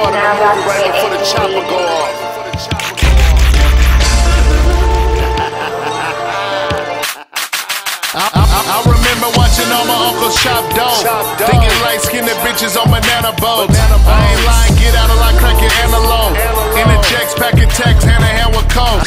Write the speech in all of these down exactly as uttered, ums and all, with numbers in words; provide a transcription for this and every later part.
part of the movie right before the chopper go off. I, I, I remember watching all my uncles chop dope, thinking light-skinned bitches on banana boats. I ain't lying, get out of line, cracking antelope. In the checks, packing text, hand in hand with coke.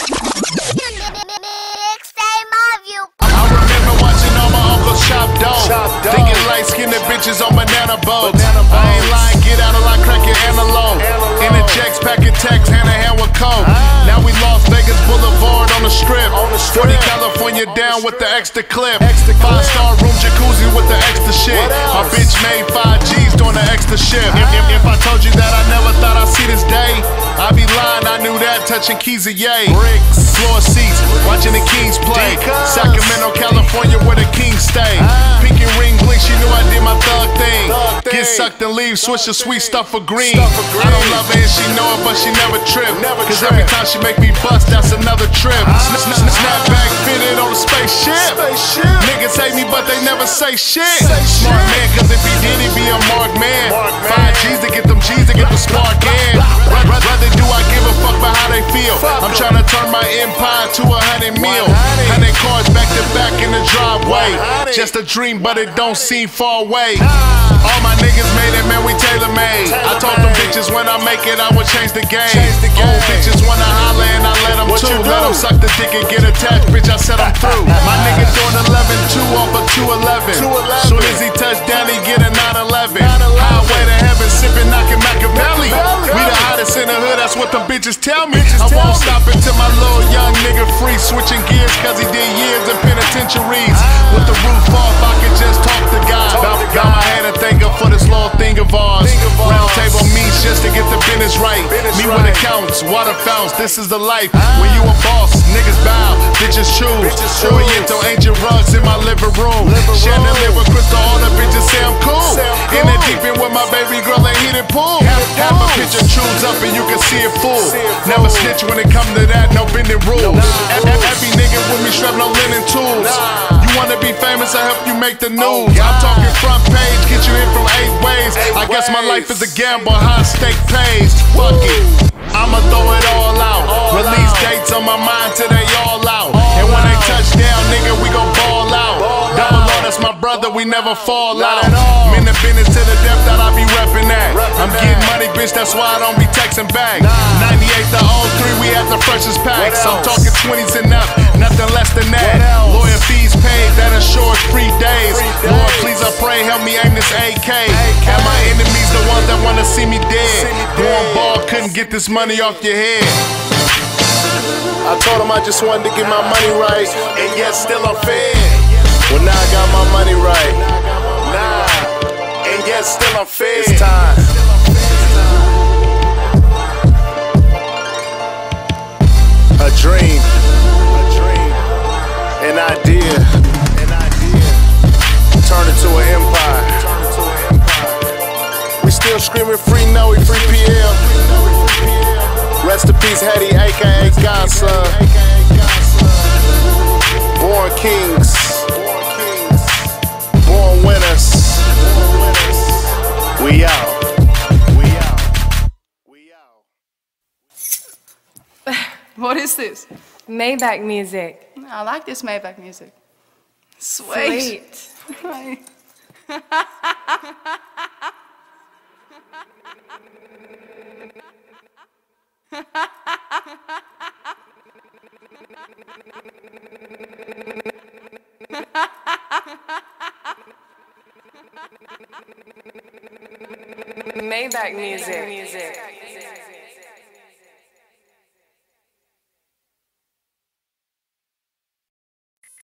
I remember watching all my uncles chop dope, thinking light-skinned bitches on banana boats. I ain't lying, get out of line, cracking antelope. In the checks, packing text, hand in hand with coke. Now we Las Vegas Boulevard on the strip. forty California down with the extra clip. Five star room jacuzzi with the extra shit. My bitch made five G's doing the extra shit. If, if, if I told you that I never thought I'd see this day, I'd be lying, I knew that touching keys of yay. Bricks, floor seats, watching the Kings play. Sacramento, California where the Kings stay. Pinky ring blink, she knew I did my thug thing. Get sucked and leave, switch the sweet stuff for green. I don't love her and she know it, but she never trip. Cause every time she make me bust, that's another trip. Snapback fitted on the spaceship. Niggas hate me, but they never say shit. Smart man, cause if he did, he'd be a marked man. Five G's to get them G's to get the spark in. Rather do I give a fuck about how they feel. I'm trying to turn my empire to a hundred mil. Hundred cars back to back in the driveway. Just a dream, but it don't seem far away. All my niggas made it, man, we tailor-made. I told them bitches when I make it, I would change the game. Old bitches wanna holler and I let them too. Let them suck the dick and get attached, bitch, I said I'm through. My nigga doing eleven two off a two eleven. Soon as he touch down, he get a nine eleven. Highway to heaven, sipping, knocking Machiavelli. We the hottest in the hood, that's what them bitches tell me. I won't stop until my little young nigga free. Switching gears cause he did years in penitentiaries. With the roof off, I can just talk to God. Got my hand and thank her for this little thing of ours. Round table meets just to get the business right. Me with accounts, water founts, this is the life. When you a boss, niggas bow, bitches choose. Oriental ancient rugs in my living room. Chandelier with crystal, all the bitches say I'm cool. In the deep end with my baby girl and heated pool. Half a picture trues up and you can see it full. Never snitch when it come to that, no bending rules. Every nigga with me strapped no linen tools. You wanna be famous, I help you make the news. I'm talking front page, get you in from eight ways. I guess my life is a gamble, high stake pays. Fuck it, I'ma throw it all out. Release dates on my mind till they all out. And when they touch down, nigga, we gon' ball out. Double O, that's my brother, we never fall out. I'm in the business to the depth that I be reppin' that. I'm getting money, bitch, that's why I don't be texting back. ninety-eight to oh three, we had the freshest packs. I'm talking twenties and up, nothing less than that. Lawyer fees paid, that assures free days. Lord, please, I pray, help me aim this A K. And my enemies, the ones that wanna see me dead. Going ball, couldn't get this money off your head. I told him I just wanted to get my money right, and yet still I'm fed. Well, now I got my money right. Nah, and yet still I'm fed. It's time. A dream, a dream, an idea, an idea, turn it to an empire. We still screaming free Noe, free P L. Rest in peace, Hetty, aka Godson. Born kings, born winners. We out. We out. We out. What is this? Maybach music. I like this Maybach music. Sweet. Sweet. Maybach music. music.